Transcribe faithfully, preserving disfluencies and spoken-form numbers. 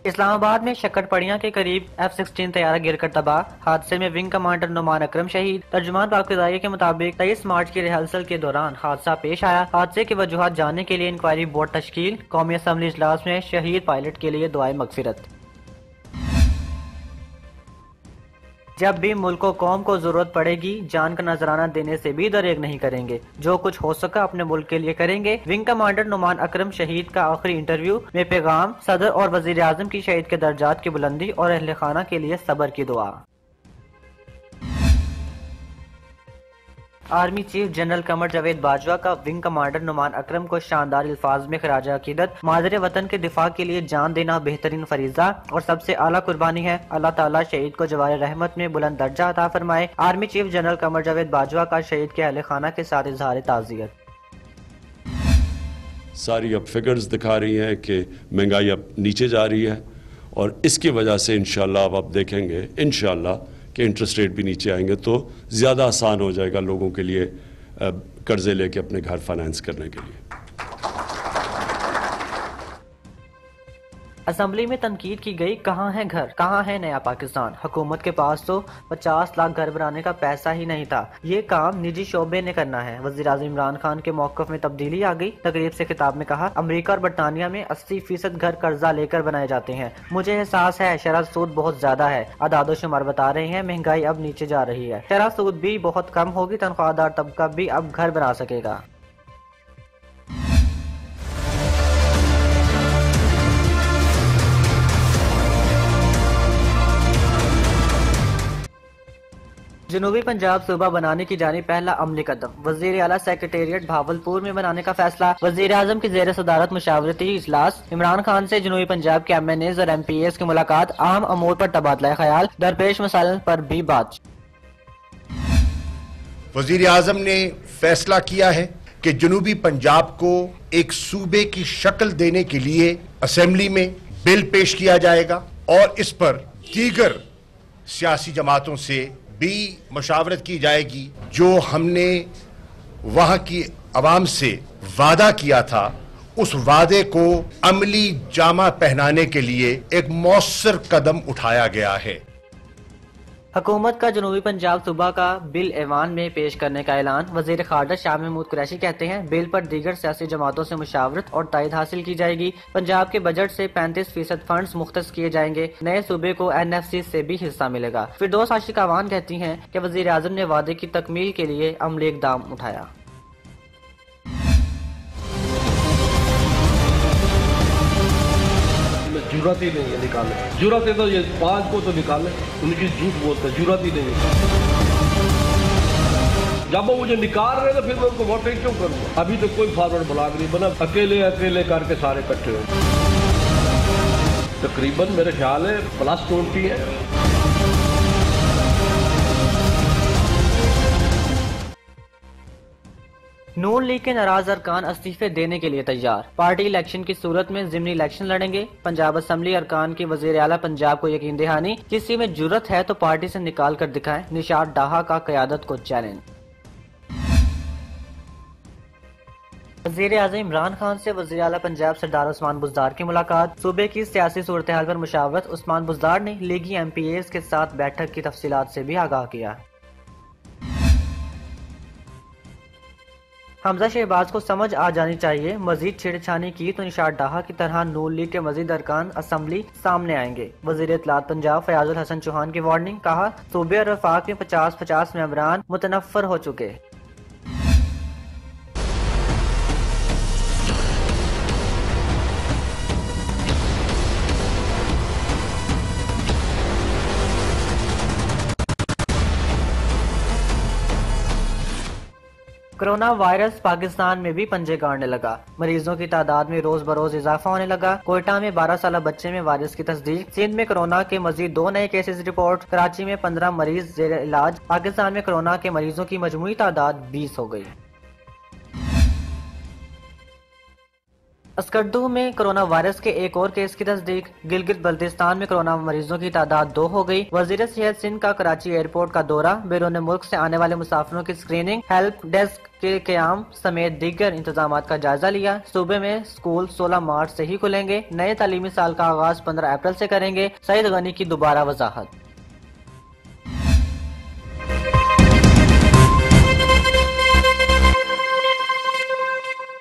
इस्लामाबाद में शक्करपड़िया के करीब एफ सिक्सटीन तैयारा गिरकर तबाह। हादसे में विंग कमांडर नुमान अकरम शहीद। तर्जुमान पाक-फ़िज़ाइया के मुताबिक तेईस मार्च की रिहर्सल के दौरान हादसा पेश आया। हादसे की वजूहात जानने के लिए इंक्वायरी बोर्ड तश्कील। कौमी असम्बली इजलास में शहीद पायलट के लिए दुआए मगफिरत। जब भी मुल्क को कौम को जरूरत पड़ेगी, जान का नजराना देने से भी दरेग नहीं करेंगे। जो कुछ हो सका अपने मुल्क के लिए करेंगे। विंग कमांडर नुमान अकरम शहीद का आखिरी इंटरव्यू में पैगाम, सदर और वजीर आजम की शहीद के दर्जात की बुलंदी और अहले खाना के लिए सब्र की दुआ। Army chief general Qamar Javed Bajwa का विंग कमांडर नुमान अकरम को शानदार अल्फाज में खराज अकीदत। मादरे वतन के दिफा के लिए जान देना बेहतरीन फरीजा और सबसे आला कुर्बानी है। अल्लाह ताला शहीद को जवार रहमत में बुलंद दर्जा अता फरमाए। Army chief general Qamar Javed Bajwa का शहीद के अहले खाना के साथ इजहार ताज़ियत। सारी अब फिगर्स दिखा रही हैं कि महंगाई अब नीचे जा रही है और इसकी वजह से इंशाल्लाह अब आप देखेंगे इंशाल्लाह कि इंटरेस्ट रेट भी नीचे आएंगे तो ज़्यादा आसान हो जाएगा लोगों के लिए कर्जे लेके अपने घर फाइनेंस करने के लिए। असम्बली में तनकीद की गई, कहाँ है घर, कहाँ है नया पाकिस्तान। हुकूमत के पास तो पचास लाख घर बनाने का पैसा ही नहीं था। ये काम निजी शोबे ने करना है। वज़ीर आज़म इमरान खान के मौक़िफ़ में तब्दीली आ गई। तकरीब से खिताब में कहा, अमरीका और बरतानिया में अस्सी फीसद घर कर्जा लेकर बनाए जाते हैं। मुझे एहसास है शरह सूद बहुत ज्यादा है। अदादो शुमार बता रहे हैं महंगाई अब नीचे जा रही है। शरह सूद भी बहुत कम होगी। तनख्वाहदार तबका भी अब घर बना सकेगा। जनूबी पंजाब सूबा बनाने की जानी पहला अमली कदम। वजीर आला सेक्रेटेरिएट भावलपुर में बनाने का फैसला। वजीर आजम की जेर सदारत मुशावरती इजलास। इमरान खान से जनूबी पंजाब के एम एन एज और एम पी एस की मुलाकात। अहम अमूर पर तबादला ख्याल, दरपेश मसाइल पर भी बात। वजीर आजम ने फैसला किया है कि जनूबी पंजाब को एक सूबे की शक्ल देने के लिए असेंबली में बिल पेश किया जाएगा और इस पर दीगर सियासी जमातों से भी मशावरत की जाएगी। जो हमने वहां की अवाम से वादा किया था उस वादे को अमली जामा पहनाने के लिए एक मौसर कदम उठाया गया है। हुकूमत का जनूबी पंजाब सूबा का बिल ऐवान में पेश करने का ऐलान। वजीर खारजा शाह महमूद कुरैशी कहते हैं बिल पर दीगर सियासी जमातों से मुशावरत और तायद हासिल की जाएगी। पंजाब के बजट से पैंतीस फीसद फंड मुख्तस किए जाएंगे। नए सूबे को एन एफ सी से भी हिस्सा मिलेगा। फिरदौस आशिक अवान कहती हैं कि वजीर आजम ने वादे की तकमील के लिए अमली इकदाम उठाया। जरूरत ही नहीं है निकाले। जरूरत है तो ये पांच को तो निकाले, उनकी झूठ बोलते, जरूरत ही नहीं है। जब वो मुझे निकाल रहे थे फिर मैं उनको वोटिंग क्यों करूँ। अभी तो कोई फॉरवर्ड ब्लॉक नहीं बना, अकेले अकेले करके सारे इकट्ठे हो। तकरीबन मेरे ख्याल है प्लस ट्वेंटी है। नून लीग के नाराज अरकान इस्तीफे देने के लिए तैयार। पार्टी इलेक्शन की सूरत में जिमनी इलेक्शन लड़ेंगे। पंजाब असम्बली अरकान की वजीर आला पंजाब को यकीन दहानी, किसी में जुर्रत है तो पार्टी से निकाल कर दिखाएं। निशात डाहा का क़यादत को चैलेंज। वजीर आज़म इमरान खान से वजीर आला पंजाब सरदार उस्मान बुज़दार की मुलाकात। सूबे की सियासी सूरत हाल पर मुशावरत। उस्मान बुज़दार ने लीगी एम पी एस के साथ बैठक की तफसीलात से भी आगाह किया। हमजा शहबाज को समझ आ जानी चाहिए, मजीद छेड़छानी की तो निशात डाहा की तरह नून लीग के मजीद अरकान असम्बली सामने आएंगे। वजीर इत्तलात पंजाब फयाजुल हसन चौहान की वार्निंग। कहा, सूबे और वफाक में पचास पचास मेंबरान मुतनफ़र हो चुके। कोरोना वायरस पाकिस्तान में भी पंजे गाड़ने लगा। मरीजों की तादाद में रोज बरोज इजाफा होने लगा। कोयटा में बारह साल बच्चे में वायरस की तस्दीक। सिंध में कोरोना के मजीद दो नए केसेस रिपोर्ट। कराची में पंद्रह मरीज जेर इलाज। पाकिस्तान में कोरोना के मरीजों की मजमूई तादाद बीस हो गई। अस्करदू में कोरोना वायरस के एक और केस की तस्दीक। गिलगित बल्तिस्तान में कोरोना मरीजों की तादाद दो हो गई। वजीर सेहत सिंध का कराची एयरपोर्ट का दौरा, बैरून मुल्क से आने वाले मुसाफिरों की स्क्रीनिंग, हेल्प डेस्क के क्याम समेत दीगर इंतजाम का जायजा लिया। सूबे में स्कूल सोलह मार्च से ही खुलेंगे। नए तालीमी साल का आगाज पंद्रह अप्रैल से करेंगे। सईद गनी की दोबारा वजाहत।